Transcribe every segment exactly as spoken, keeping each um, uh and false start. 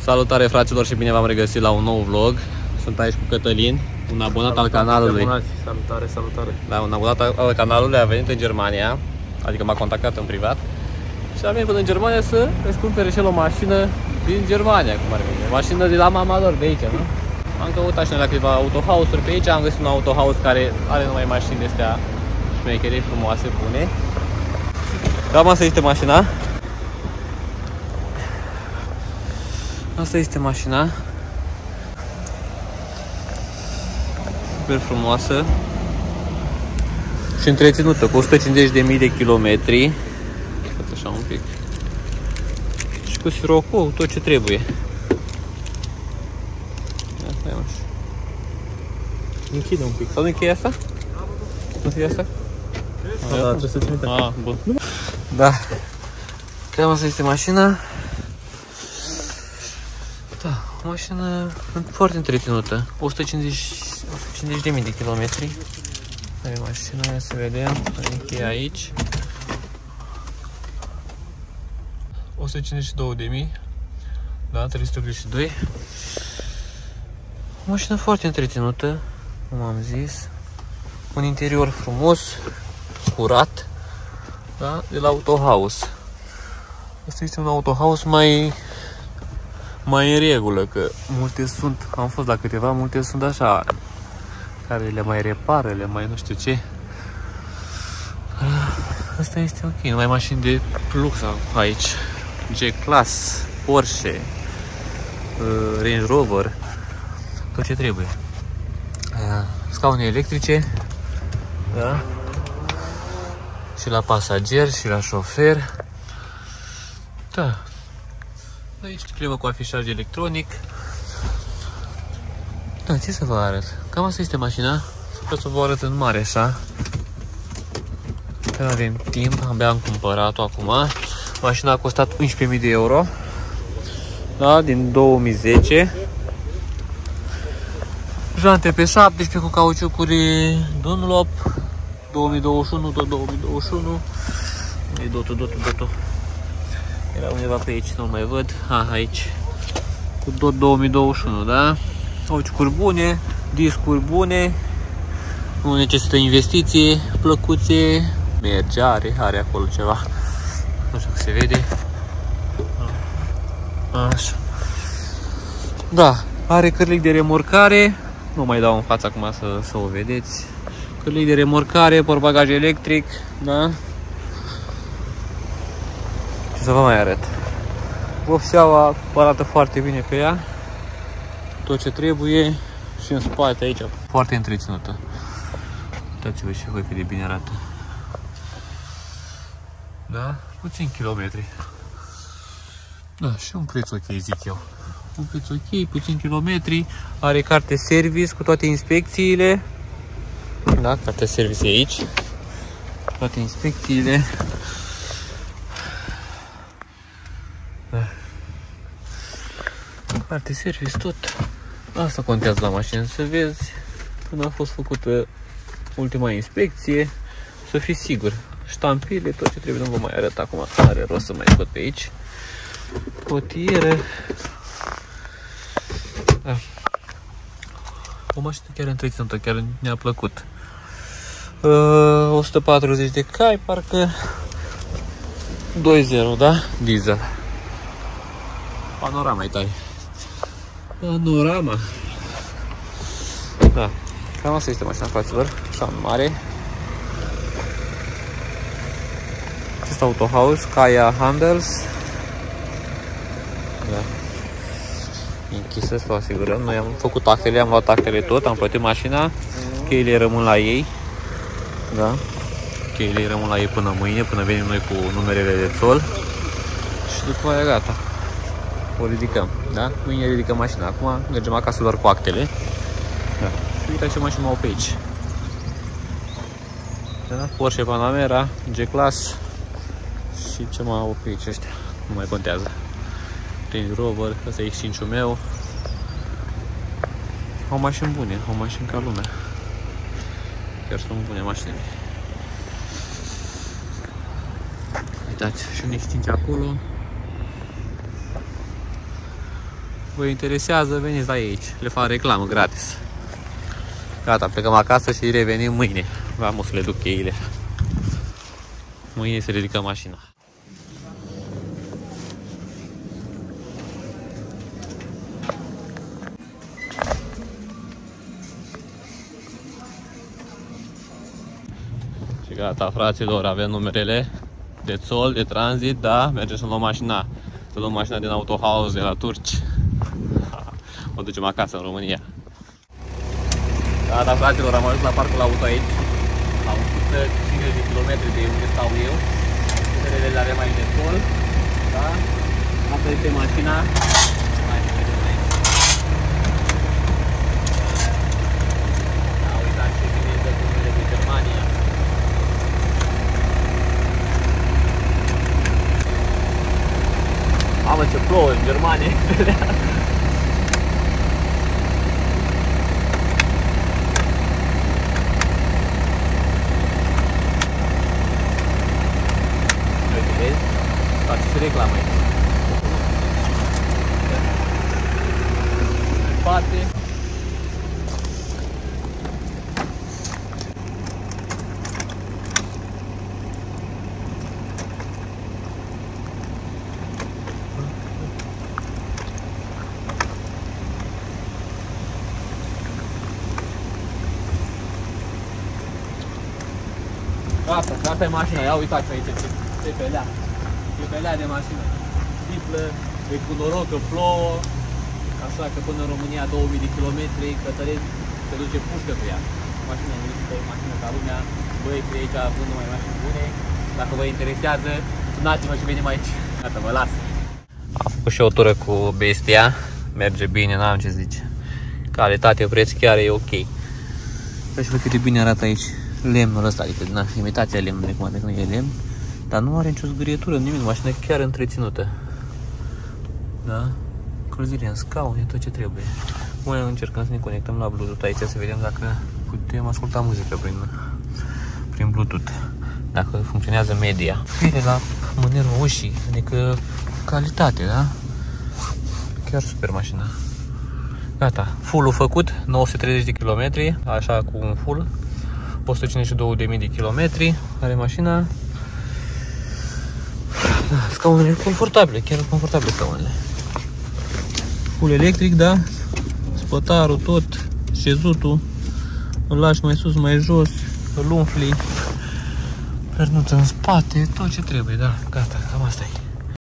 Salutare fraților și bine v-am regăsit la un nou vlog. Sunt aici cu Cătălin, un abonat salutare, al canalului. abonați. Salutare, salutare. Da, un abonat al canalului, a venit în Germania, adică m-a contactat în privat. Și a venit până în Germania să îți cumpere și el o mașină din Germania, cum ar veni. O mașină de la mama lor, de aici, nu? Am căutat și noi la câteva autohouse-uri pe aici, am găsit un autohouse care are numai mașini de-astea șmecherii frumoase, bune. Cam asta este mașina. Asta este mașina. Super frumoasă. Și întreținută cu o sută cincizeci de mii de kilometri. Față așa un pic. Și cu sirocul, tot ce trebuie. Asta e așa. Închide un pic. Sau nu încheie asta? Nu fie asta? Da, da, trebuie să-ți minte. Ah, bun. Da. Cam asta este mașina. Da, o mașină foarte întreținută. o sută cincizeci de mii de kilometri. Are mașina, să vedem. Încheie aici. o sută cincizeci și două de mii. Da, trei sute optzeci și doi. O mașină foarte întreținută, cum am zis. Un interior frumos, curat. Da, de la autohouse. Asta este un autohouse mai mai în regulă, că multe sunt, am fost la câteva, multe sunt așa, care le mai repară, le mai nu știu ce. Asta este ok, numai mașini de lux aici. G-Class, Porsche, Range Rover, tot ce trebuie. Scaune electrice, da? Și la pasager, și la șofer. Da. Aici clemă cu afișaj electronic. Da, ce să vă arăt? Cam asta este mașina. Vreau să vă arăt în mare așa. Că nu avem timp, abia am cumpărat-o acum. Mașina a costat unsprezece mii de euro. Da, din două mii zece. Jante pe șaptesprezece cu cauciucuri Dunlop. două mii douăzeci și unu, tot două mii douăzeci și unu. E dotul, dotul, dotul. Era undeva pe aici, nu mai văd. Ah, aici. Cu tot două mii douăzeci și unu, da? Cauciucuri bune, discuri bune. Nu necesită investiție, plăcuțe. Merge, are, are acolo ceva. Nu știu că se vede. Așa. Da, are cârlic de remorcare. Nu mai dau în față acum să, să o vedeți. Cârlic de remorcare, portbagaj electric, da? Ce să vă mai arăt. Vopseaua arată foarte bine pe ea. Tot ce trebuie. Și în spate aici, foarte întreținută. Uitați-vă și voi cât de bine arată. Da? Puțin kilometri. Da, și un preț ok, zic eu. Un preț ok, puțin kilometri. Are carte service cu toate inspecțiile. Da, carte service e aici. Toate inspecțiile. Da. Carte service tot. Asta contează la mașină, să vezi când a fost făcută ultima inspecție, să fii sigur. Ștampile, tot ce trebuie, nu vă mai arăt acum, are rost să mai scot pe aici. Potieră. Da. O mașină chiar întreținută, chiar ne-a plăcut. Uh, o sută patruzeci de cai, parcă doi zero, da? Diesel. Panorama e tare. Panorama. Da. Cam asta este mașina, fraților. Așa mare. Acest autohouse, Kaya Handels. Da. Închisă, să vă asigurăm. Noi am făcut actele, am luat actele tot, am plătit mașina. Cheile rămân la ei. Da. Cheile rămân la ei până mâine, până venim noi cu numerele de țol. Și după aia gata. O ridicăm, da? Mâine ridicăm mașina. Acum mergem acasă doar cu actele. Da. Și uitați ce mașini au pe aici. Da? Porsche Panamera, G-Class. Și ce mai au pe aici ăștia. Nu mai contează. Range Rover, ăsta e X cinci-ul meu. Au mașini bune, au mașini ca lumea. Chiar sunt bune mașini. Uitați, și un X cinci acolo. vă interesează, veniți la aici. Le fac reclamă gratis. Gata, plecăm acasă și revenim mâine. Vamos să le duc cheile. Mâine se ridică mașina. Și gata, fraților, avem numerele de țol, de tranzit, da? Mergem să luăm mașina. Să luăm mașina din Autohaus de la turci. O ducem acasă în România. Gata, fraților, am ajuns la parcul auto aici. La o sută cincizeci de kilometri de unde stau eu. Numerele le avem aici de țol. Da? Asta este mașina. Mai vedem aici. Da, uitați ce bine dă numele de Germania. Mamă, ce plouă în Germania! Vezi? Face și reclamă aici. În spate. Asta, asta e mașina, ia uitați aici ce, ce pelea, ce pelea de mașină, simplă, e cu noroc că plouă, așa că până în România două mii de kilometri, Cătălin se duce pușcă pe ea. Mașina nu este o mașină ca lumea, băieți de aici având numai mașini bune, dacă vă interesează, sunați-mă și venim aici. Gata, vă las. Am făcut și o tură cu bestia, merge bine, n-am ce zice. Calitate, preț chiar e ok. Uitați-vă cât de bine arată aici. Lemnul ăsta, adică na, imitația lemnului, cum adică nu e lemn, dar nu are nicio zgârietură, nimic, mașina chiar întreținută. Da? Încălzire în scaun, e tot ce trebuie. Noi încercăm să ne conectăm la Bluetooth aici, să vedem dacă putem asculta muzică prin, prin Bluetooth, dacă funcționează media. Vine la mânerul ușii, adică calitate, da? Chiar super mașina. Gata, full-ul făcut, nouă sute treizeci de kilometri, așa cu un full. o sută cincizeci și două de mii de kilometri are mașina. Da, scaunele confortabile, chiar confortabile scaunele. Full electric, da? Spătarul tot, șezutul, îl lași mai sus, mai jos, îl umfli, pernuță în spate, tot ce trebuie, da, gata, cam asta e.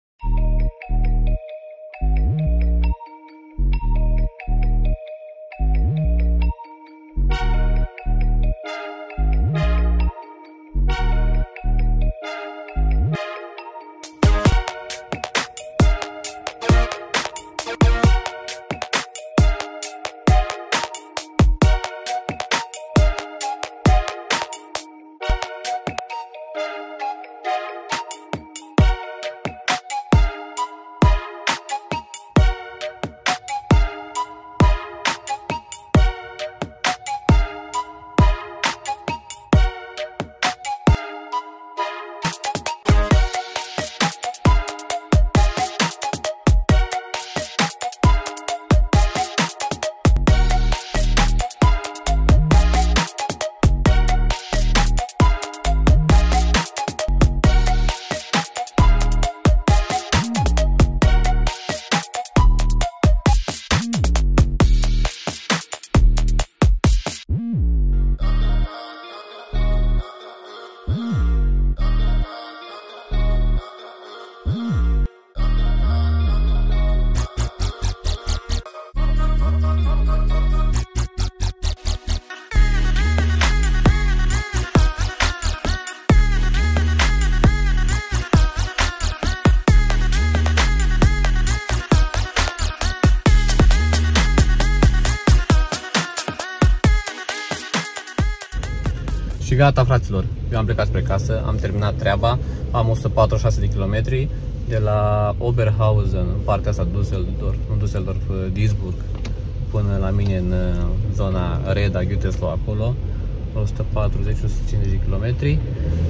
Și gata, fraților, eu am plecat spre casă, am terminat treaba, am o sută patruzeci și șase de kilometri de la Oberhausen, în partea asta Düsseldorf, nu Düsseldorf, Duisburg, până la mine în zona Reda, Gütersloh, acolo, o sută patruzeci - o sută cincizeci de kilometri.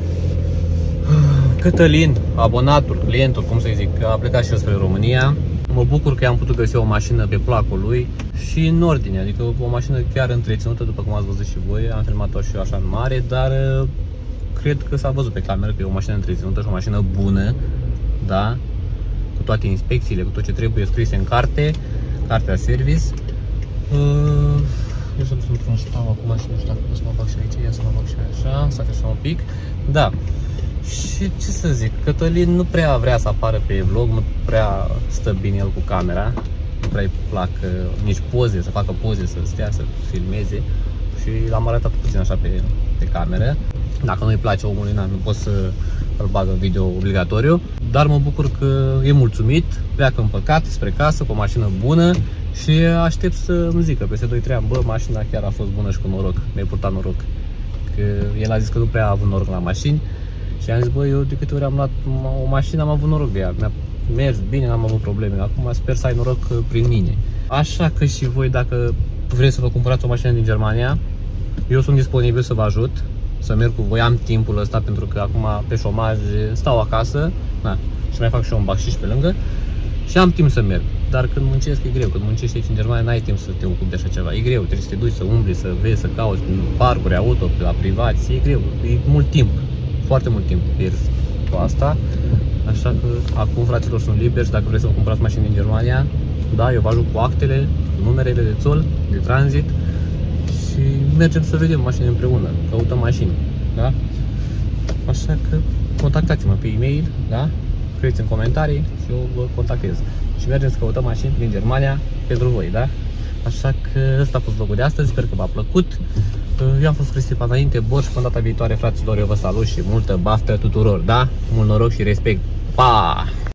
Cătălin, abonatul, clientul, cum să zic, a plecat și eu spre România. mă bucur că am putut găsi o mașină pe placul lui și în ordine, adică o mașină chiar întreținută, după cum ați văzut și voi. Am filmat-o și eu așa în mare, dar cred că s-a văzut pe cameră că e o mașină întreținută și o mașină bună, da? Cu toate inspecțiile, cu tot ce trebuie scrise în carte, cartea service. Eu să nu stau acum și nu știu dacă pot să mă fac și aici, ia să mă fac și așa, să așa un pic. Da. Și ce să zic, Cătălin nu prea vrea să apară pe vlog, nu prea stă bine el cu camera, nu prea îi plac nici poze, să facă poze, să stea, să filmeze. Și l-am arătat puțin așa pe, pe cameră. Dacă nu îi place omului, na, nu pot să îl bag în video obligatoriu. Dar mă bucur că e mulțumit, pleacă împăcat spre casă cu o mașină bună. Și aștept să îmi zică peste doi trei ani, bă, mașina chiar a fost bună și cu noroc, mi-ai purtat noroc. Că el a zis că nu prea a avut noroc la mașini. Și am zis, bă, eu de câte ori am luat o mașină am avut noroc de ea, mi-a mers bine, n-am avut probleme. Acum sper să ai noroc prin mine. Așa că și voi, dacă vreți să vă cumpărați o mașină din Germania, eu sunt disponibil să vă ajut, să merg cu voi, am timpul ăsta, pentru că acum pe șomaj stau acasă, na, și mai fac și eu un bacșiș pe lângă și am timp să merg. Dar când muncesc e greu, când muncești aici în Germania n-ai timp să te ocupi de așa ceva, e greu, trebuie să te duci, să umbli, să vezi, să cauți în parcuri auto, la privați, e greu, e mult timp, foarte mult timp pierzi cu asta. Așa că acum, fraților, sunt liberi și dacă vreți să vă cumpărați mașini din Germania, da, eu vă ajut cu actele, cu numerele de țol, de tranzit și mergem să vedem mașini împreună, căutăm mașini, da? Așa că contactați-mă pe e-mail, da? Scrieți în comentarii și eu vă contactez. Și mergem să căutăm mașini din Germania pentru voi, da? Așa că ăsta a fost vlogul de astăzi, sper că v-a plăcut. Eu am fost Cristi Panainte Borș, până data viitoare, fraților, eu vă salut și multă baftă tuturor, da? Mult noroc și respect! Pa!